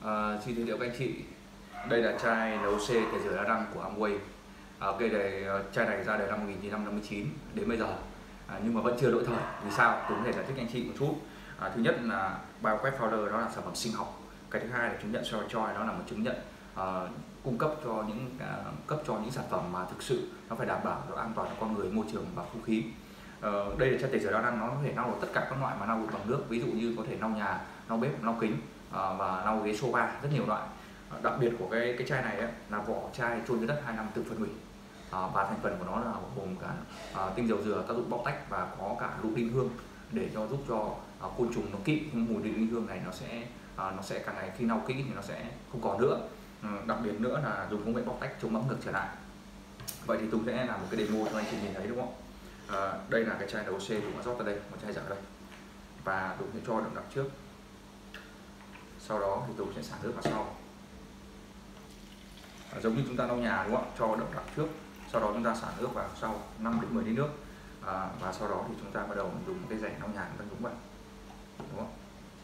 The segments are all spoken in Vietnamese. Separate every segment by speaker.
Speaker 1: Xin giới thiệu các anh chị, đây là chai NOC tẩy rửa đa răng của Amway. Cây này, chai này ra đời năm 1959 đến bây giờ, nhưng mà vẫn chưa lỗi thời. Vì sao? Tôi có thể giải thích anh chị một chút. Thứ nhất là BioQuest Powder nó là sản phẩm sinh học. Cái thứ hai là chứng nhận Soiljoy, nó là một chứng nhận cung cấp cho những sản phẩm mà thực sự nó phải đảm bảo độ an toàn cho con người, môi trường và không khí. Đây là chai tẩy rửa đa răng, nó có thể lau được tất cả các loại mà lau bằng nước, ví dụ như có thể lau nhà, lau bếp, lau kính và lau ghế sofa, rất nhiều loại. Đặc biệt của cái chai này ấy, là vỏ chai chôn dưới đất 2 năm tự phân hủy, và thành phần của nó là gồm cả tinh dầu dừa tác dụng bóc tách và có cả lục đinh hương để giúp cho côn trùng nó kỵ mùi đinh hương này. Nó sẽ càng ngày khi lau kỹ thì nó sẽ không còn nữa. Đặc biệt nữa là dùng công nghệ bóc tách chống bám ngược trở lại. Vậy thì Tùng sẽ làm một cái demo cho anh chị nhìn thấy, đúng không? Đây là cái chai NOC Tùng đã rót ra đây, một chai giả đây, và Tùng sẽ cho đậm đặc trước. Sau đó thì Tùng sẽ xả nước vào sau, giống như chúng ta lau nhà, đúng không? Cho đậm đặc trước, sau đó chúng ta xả nước vào sau 5 đến 10 lít nước, và sau đó thì chúng ta bắt đầu dùng cái rẻ lau nhà, chúng ta nhúng vào, đúng không?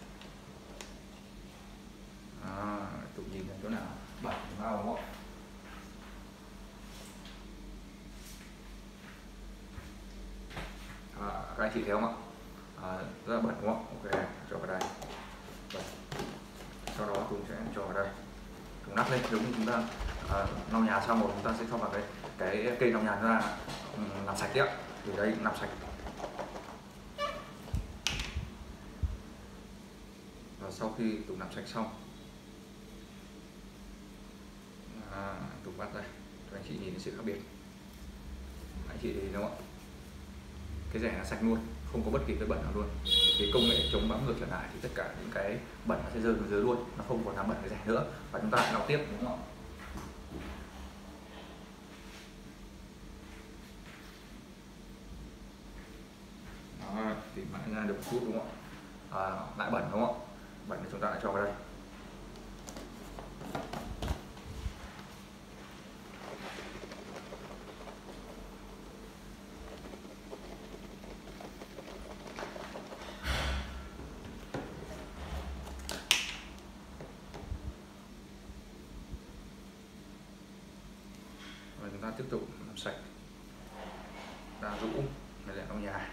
Speaker 1: Tùng nhìn thấy chỗ nào bẩn thì lau, đúng không? Các anh chị thấy không ạ? Rất là bẩn, đúng không? Ok, cho vào đây. Bẩn. Sau đó Tùng sẽ cho vào đây, Tùng nắp lên, giống như chúng ta lau nhà xong rồi chúng ta sẽ cho vào cái cây lau nhà chúng ta làm sạch đấy ạ. Thì đây cũng làm sạch. Và sau khi Tùng làm sạch xong, Tùng bắt đây cho anh chị nhìn sự khác biệt. Anh chị thấy đúng không ạ? Cái rẻ là sạch luôn, không có bất kỳ cái bẩn nào luôn. Cái công nghệ chống bám ngược trở lại thì tất cả những cái bẩn nó sẽ rơi xuống dưới luôn, nó không còn làm bẩn cái rẻ nữa, và chúng ta lại lau tiếp, đúng không? Đó, thì mãi ra được một chút, đúng không? Lại bẩn, đúng không? Bẩn thì chúng ta lại cho vào đây. Và chúng ta tiếp tục làm sạch, ta rũ cái rẻ lau nhà,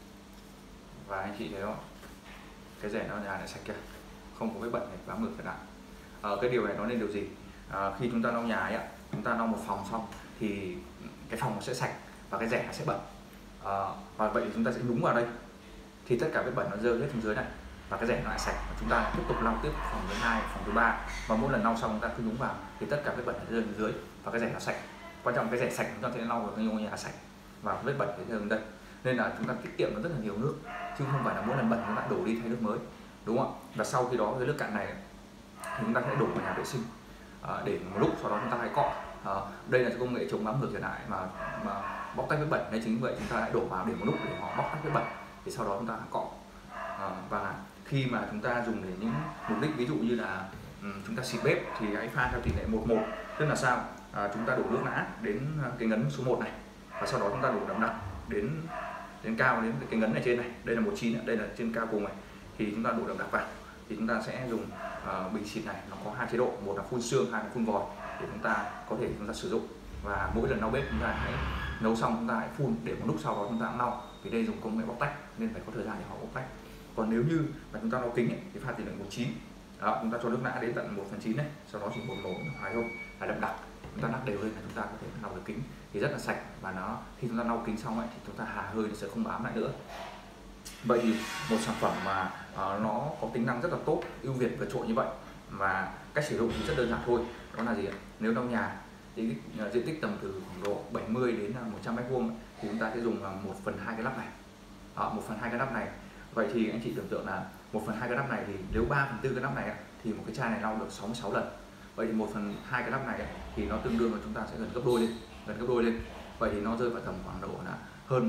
Speaker 1: và anh chị thấy không? Cái rẻ lau nhà lại sạch kìa, không có cái bẩn này bám ngược trở lại. Cái điều này nói lên điều gì? Khi chúng ta lau nhà ấy, chúng ta lau một phòng xong thì cái phòng nó sẽ sạch và cái rẻ nó sẽ bẩn. Và vậy thì chúng ta sẽ nhúng vào đây thì tất cả cái bẩn nó rơi hết xuống dưới này, và cái rẻ nó lại sạch, và chúng ta tiếp tục lau tiếp phòng thứ 2, phòng thứ 3, và mỗi lần lau xong chúng ta cứ nhúng vào thì tất cả cái bẩn nó rơi xuống dưới và cái rẻ nó sạch. Quan trọng cái rẻ sạch chúng ta sẽ lau được cái nhà sạch và vết bẩn sẽ rơi xuống đây, nên là chúng ta tiết kiệm được rất là nhiều nước, chứ không phải là mỗi lần bẩn chúng ta đổ đi thay nước mới, đúng không ạ? Và sau khi đó cái nước cạn này thì chúng ta sẽ đổ vào nhà vệ sinh để một lúc, sau đó chúng ta hãy cọ. Đây là công nghệ chống bám ngược trở lại mà bóc tách vết bẩn. Nên chính vì vậy chúng ta lại đổ vào để một lúc để họ bóc tách vết bẩn, thì sau đó chúng ta cọ. Và khi mà chúng ta dùng để những mục đích ví dụ như là chúng ta xịt bếp thì hãy pha theo tỷ lệ 1:1, tức là sao? Chúng ta đổ nước lã đến cái ngấn số 1 này, và sau đó chúng ta đổ đậm đặc đến cao đến cái ngấn này trên này, đây là 19, đây là trên cao cùng này, thì chúng ta đổ đậm đặc vào. Thì chúng ta sẽ dùng bình xịt này, nó có 2 chế độ, một là phun sương, 2 là phun vòi, để chúng ta có thể chúng ta sử dụng. Và mỗi lần lau bếp chúng ta hãy nấu xong chúng ta hãy phun để một lúc sau đó chúng ta lau, vì đây dùng công nghệ bóc tách nên phải có thời gian để họ bóc tách. Còn nếu như mà chúng ta lau kính ấy, thì pha tỷ lệ 19. Chúng ta cho nước lã đến tận 1/9 này, sau đó chỉ một nổ hai thôi là đậm đặc, chúng ta lắc đều lên là chúng ta có thể lau được kính thì rất là sạch. Và khi chúng ta lau kính xong ấy, thì chúng ta hà hơi thì sẽ không bám lại nữa. Vậy thì một sản phẩm mà nó có tính năng rất là tốt, ưu việt vượt trội như vậy, và cách sử dụng thì rất đơn giản thôi. Đó là gì ạ? Nếu lau nhà thì diện tích tầm từ khoảng độ 70 đến 100 m² thì chúng ta sẽ dùng 1/2 cái lắp này. 1/2 cái lắp này. Vậy thì anh chị tưởng tượng là 1/2 cái lắp này thì nếu 3/4 cái lắp này thì một cái chai này lau được 66 lần. Vậy thì 1/2 cái lắp này thì nó tương đương là chúng ta sẽ gần gấp đôi lên. Vậy thì nó rơi vào tầm khoảng độ là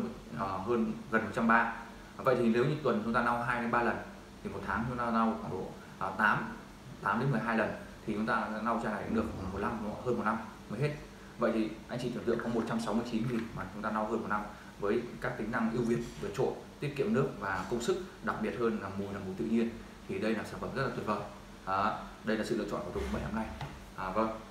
Speaker 1: gần 130. Vậy thì nếu như tuần chúng ta lau 2 đến 3 lần thì một tháng chúng ta lau khoảng độ 8 đến 12 lần, thì chúng ta lau chai này được khoảng 1 năm, hơn 1 năm mới hết. Vậy thì anh chị tưởng tượng có 169.000 mà chúng ta lau hơn 1 năm với các tính năng ưu việt vượt trội, tiết kiệm nước và công sức, đặc biệt hơn là mùi tự nhiên, thì đây là sản phẩm rất là tuyệt vời. Đó, đây là sự lựa chọn của tôi 7 năm nay. Vâng,